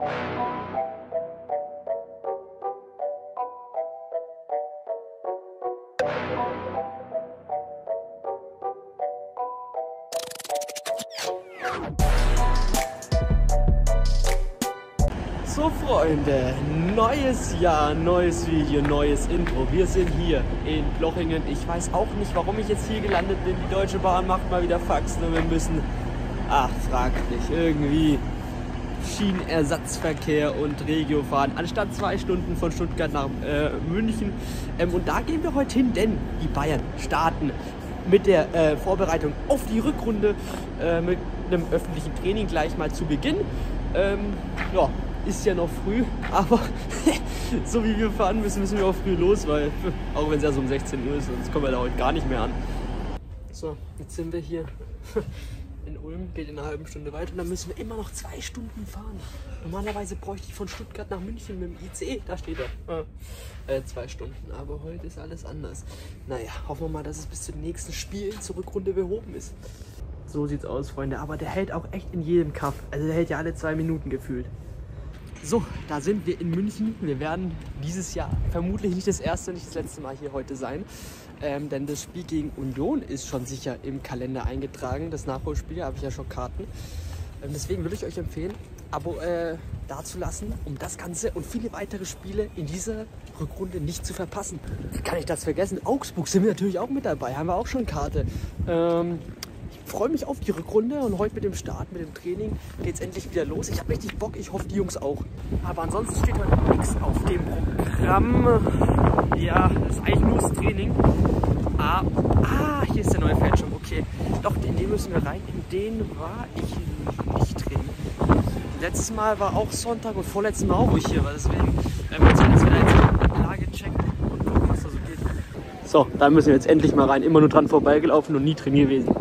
So Freunde, neues Jahr, neues Video, neues Intro. Wir sind hier in Plochingen. Ich weiß auch nicht, warum ich jetzt hier gelandet bin. Die Deutsche Bahn macht mal wieder Faxen und wir müssen, fragt nicht, irgendwie Schienenersatzverkehr und Regio fahren. Anstatt 2 Stunden von Stuttgart nach München. Und da gehen wir heute hin, denn die Bayern starten mit der Vorbereitung auf die Rückrunde mit einem öffentlichen Training gleich mal zu Beginn. Ja. Ist ja noch früh, aber so wie wir fahren müssen, müssen wir auch früh los, weil auch wenn es erst um 16 Uhr ist, sonst kommen wir da heute gar nicht mehr an. So, jetzt sind wir hier in Ulm, geht in einer halben Stunde weiter und dann müssen wir immer noch 2 Stunden fahren. Normalerweise bräuchte ich von Stuttgart nach München mit dem ICE, da steht er, 2 Stunden, aber heute ist alles anders. Naja, hoffen wir mal, dass es bis zum nächsten Spiel zur Rückrunde behoben ist. So sieht's aus, Freunde, aber der hält auch echt in jedem Kaff, also der hält ja alle 2 Minuten gefühlt. So, da sind wir in München. Wir werden dieses Jahr vermutlich nicht das erste, nicht das letzte Mal hier heute sein. Denn das Spiel gegen Union ist schon sicher im Kalender eingetragen. Das Nachholspiel, habe ich ja schon Karten. Deswegen würde ich euch empfehlen, Abo dazulassen, um das Ganze und viele weitere Spiele in dieser Rückrunde nicht zu verpassen. Wie kann ich das vergessen? Augsburg sind wir natürlich auch mit dabei, haben wir auch schon Karte. Ich freue mich auf die Rückrunde und heute mit dem Start, mit dem Training geht es endlich wieder los. Ich habe richtig Bock, ich hoffe die Jungs auch. Aber ansonsten steht heute nichts auf dem Programm. Ja, das ist eigentlich nur das Training. Hier ist der neue Fanshop, okay. Doch, in den müssen wir rein, in den war ich nicht drin. Letztes Mal war auch Sonntag und vorletztes Mal auch, wo ich hier war. Deswegen müssen wir jetzt wieder die Lage checken und gucken, was da so geht. So, da müssen wir jetzt endlich mal rein. Immer nur dran vorbeigelaufen und nie drin gewesen.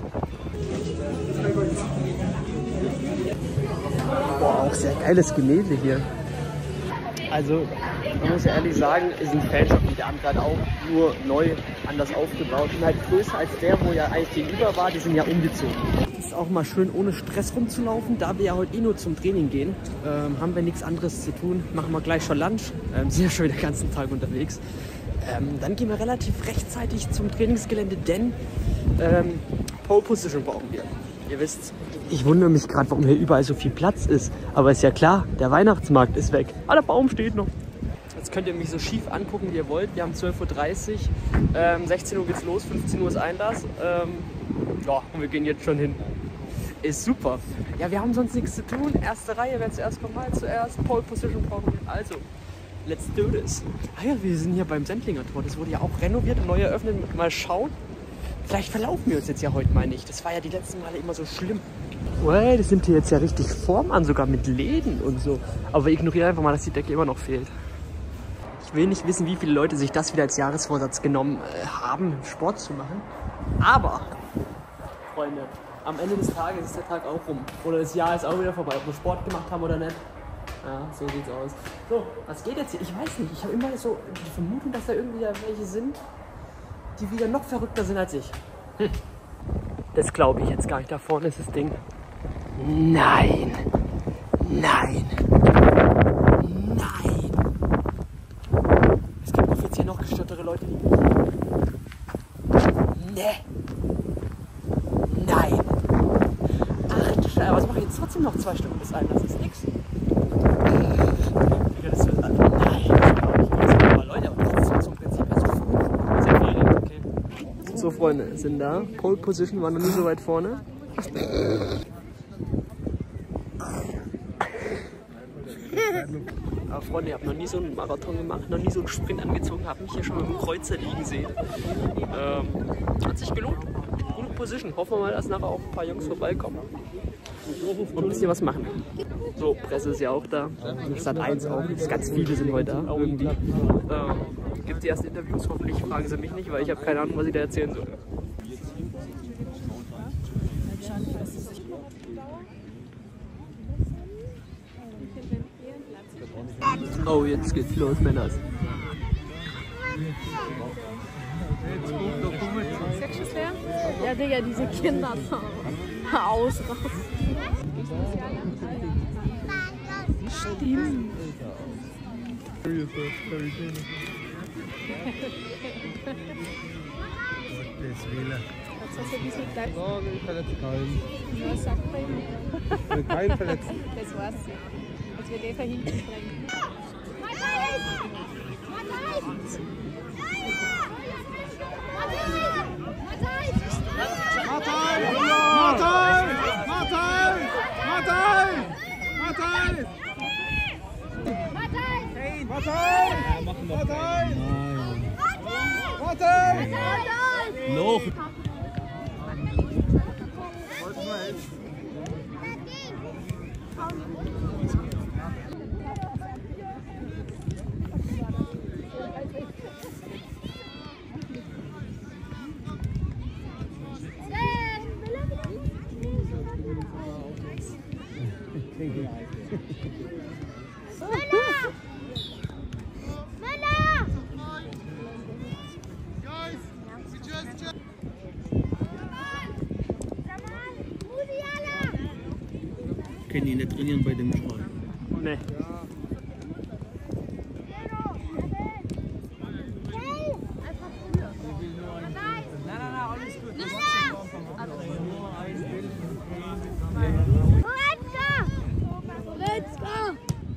Boah, auch sehr geiles Gemälde hier. Also, man muss ja ehrlich sagen, ist ein Fanshop, die haben gerade auch nur neu anders aufgebaut. Und halt größer als der, wo ja eigentlich gegenüber war, die sind ja umgezogen. Ist auch mal schön ohne Stress rumzulaufen, da wir ja heute eh nur zum Training gehen, haben wir nichts anderes zu tun. Machen wir gleich schon Lunch, sind ja schon den ganzen Tag unterwegs. Dann gehen wir relativ rechtzeitig zum Trainingsgelände, denn Pole Position brauchen wir. Ihr wisst, ich wundere mich gerade, warum hier überall so viel Platz ist. Aber ist ja klar, der Weihnachtsmarkt ist weg. Ah, der Baum steht noch. Jetzt könnt ihr mich so schief angucken, wie ihr wollt. Wir haben 12:30 Uhr, 16 Uhr geht's los, 15 Uhr ist Einlass. Ja, und wir gehen jetzt schon hin. Ist super. Ja, wir haben sonst nichts zu tun. Erste Reihe, wer zuerst kommt, mal zuerst. Pole Position brauchen wir. Also, let's do this. Ah ja, wir sind hier beim Sendlinger Tor. Das wurde ja auch renoviert und neu eröffnet. Mal schauen. Vielleicht verlaufen wir uns jetzt ja heute mal nicht. Das war ja die letzten Male immer so schlimm. Well, das nimmt hier jetzt ja richtig Form an, sogar mit Läden und so. Aber wir ignorieren einfach mal, dass die Decke immer noch fehlt. Ich will nicht wissen, wie viele Leute sich das wieder als Jahresvorsatz genommen haben, Sport zu machen. Aber, Freunde, am Ende des Tages ist der Tag auch rum. Oder das Jahr ist auch wieder vorbei, ob wir Sport gemacht haben oder nicht. Ja, so sieht's aus. So, was geht jetzt hier? Ich weiß nicht. Ich habe immer so die Vermutung, dass da irgendwie welche sind, die wieder noch verrückter sind als ich. Das glaube ich jetzt gar nicht. Da vorne ist das Ding. Nein. Nein. Nein. Es gibt offiziell noch gestörtere Leute wie mich. Nee. Nein. Ach du Scheiße, aber was mache ich jetzt trotzdem noch 2 Stunden bis ein? Das ist nix. Ja, das wird nein. Aber Leute, aber das ist ja zum Prinzip sehr viel. Okay. So, Freunde, sind da. Pole Position war noch nie so weit vorne. Aber Freunde, ich habe noch nie so einen Marathon gemacht, noch nie so einen Sprint angezogen, habe mich hier schon mit dem Kreuzer liegen sehen. Hat sich gelohnt. Gute Position. Hoffen wir mal, dass nachher auch ein paar Jungs vorbeikommen und ein bisschen was machen. So, Presse ist ja auch da. Sat.1 auch. Ganz viele sind heute da irgendwie. Gibt die ersten Interviews, hoffentlich fragen sie mich nicht, weil ich habe keine Ahnung, was ich da erzählen soll. Oh, jetzt geht's los, Männers. Ja, Digga, diese Kinder ausrasten. Stimmt. Jetzt hast du ein bisschen gleich. Oh, ich verletze keinen. Ja, sagt man ihm. Keinen verletzen. Das war's. Als wir den hinten sprengen. Noch. Können die nicht trainieren bei dem Schwein? Nee. Let's go!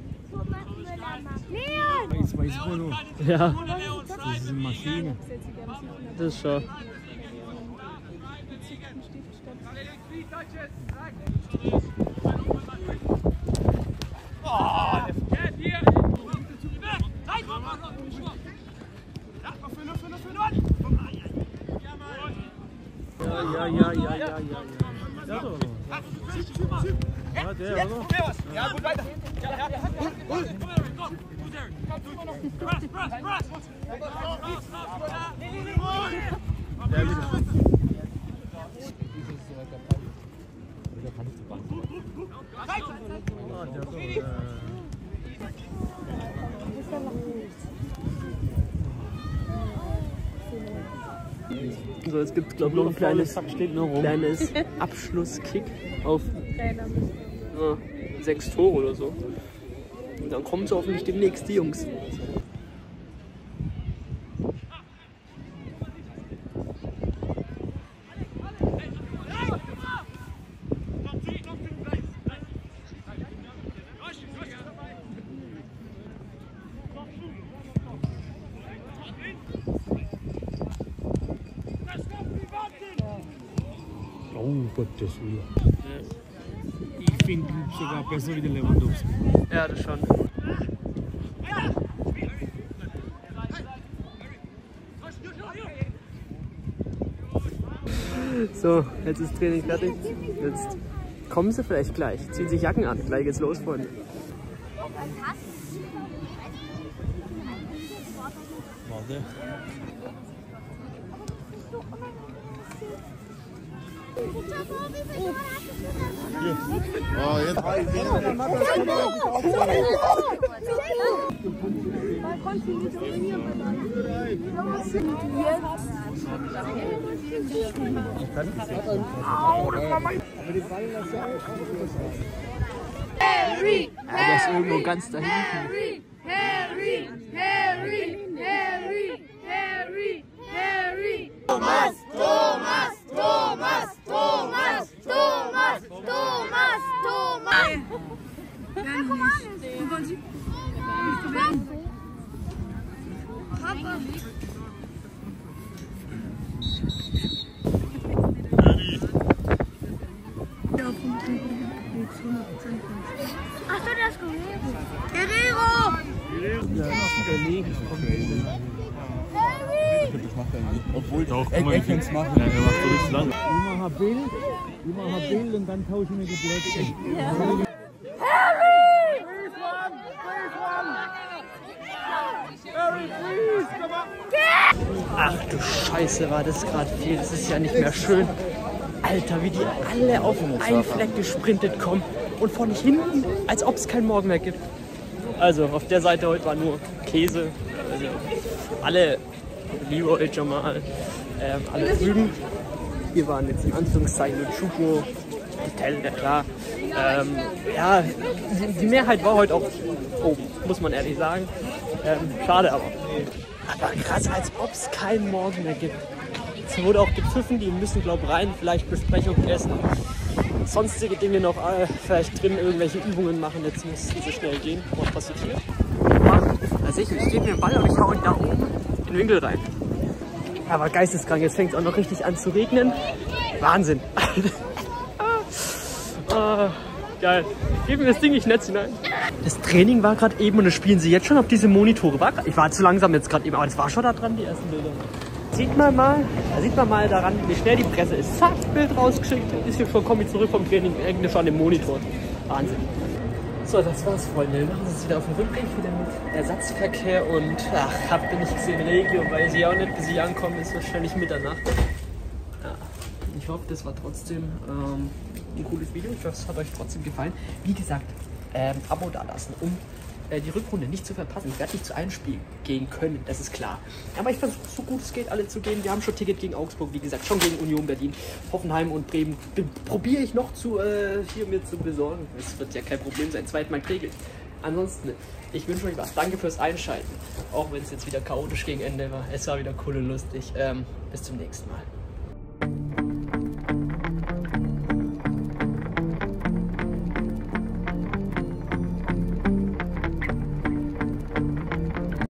Jetzt weiß ich nur. Ja, Das ist eine Maschine. das ist schon. Ja. Doch. Ja, der, oder? Ja, gut, weiter. So, jetzt gibt es glaube ich noch ein kleines Abschlusskick auf 6 Tore oder so. Und dann kommen so hoffentlich demnächst die Jungs. Oh, Gottes Willen. Ich finde ihn sogar besser wie der Lewandowski. Ja, das schon. So, jetzt ist Training fertig. Jetzt kommen sie vielleicht gleich. Ziehen sich Jacken an. Gleich geht's los, Freunde. Warte. Oh, jetzt Harry! Der ist irgendwo ganz da hinten. Harry! Harry! Harry! Harry! Harry! Harry! Thomas! Thomas! Thomas! Thomas! Thomas! Thomas! Thomas! Papa! Ach so, das Guerrero! Das macht er nicht. Obwohl, Doch, er guck mal, kann es machen. Ja, er macht so richtig lang. Ich mache ein Bild und dann tauschen wir die Plätze. Ach du Scheiße, war das gerade viel. Das ist ja nicht mehr schön. Alter, wie die alle auf einen Fleck gesprintet kommen und von hinten, als ob es keinen Morgen mehr gibt. Also auf der Seite heute war nur Käse. Also alle Leroy, Jamal, alle drüben. Wir waren jetzt in Anführungszeichen mit Schuko, Hotel, ja klar. Ja, die Mehrheit war heute auch oben, muss man ehrlich sagen. Schade aber. Aber krass, als ob es keinen Morgen mehr gibt. Es wurde auch gepfiffen, die müssen glaube ich rein, vielleicht Besprechung essen. Sonstige Dinge noch, vielleicht drin irgendwelche Übungen machen, jetzt muss es so schnell gehen. Was passiert hier? Also ich stehe mir den Ball und ich hau ihn da oben in den Winkel rein. Aber geisteskrank, jetzt fängt es auch noch richtig an zu regnen. Wahnsinn. Geil. Gib mir das Ding nicht Netz hinein. Das Training war gerade eben und das spielen sie jetzt schon auf diese Monitore. Ich war zu langsam jetzt gerade eben, aber das war schon da dran, die ersten Bilder. Da sieht man mal daran, wie schnell die Presse ist. Zack, Bild rausgeschickt, ist hier schon, komme ich zurück vom Training, irgendwie schon an dem Monitor. Wahnsinn. So, das war's, Freunde. Wir machen uns jetzt wieder auf den Rückweg, wieder mit Ersatzverkehr und habt ihr nicht gesehen, Regio, weil sie auch nicht, bis sie ankommen, ist wahrscheinlich Mitternacht. Ja, ich hoffe, das war trotzdem ein cooles Video. Ich hoffe, es hat euch trotzdem gefallen. Wie gesagt, Abo dalassen, um die Rückrunde nicht zu verpassen. Ich werde nicht zu allen Spielen gehen können, das ist klar. Aber ich versuche so gut es geht, alle zu gehen. Wir haben schon Ticket gegen Augsburg, wie gesagt, schon gegen Union Berlin, Hoffenheim und Bremen. Probiere ich noch hier mir zu besorgen. Es wird ja kein Problem sein, zweimal Kriegel. Ansonsten, ich wünsche euch was. Danke fürs Einschalten. Auch wenn es jetzt wieder chaotisch gegen Ende war. Es war wieder cool und lustig. Bis zum nächsten Mal.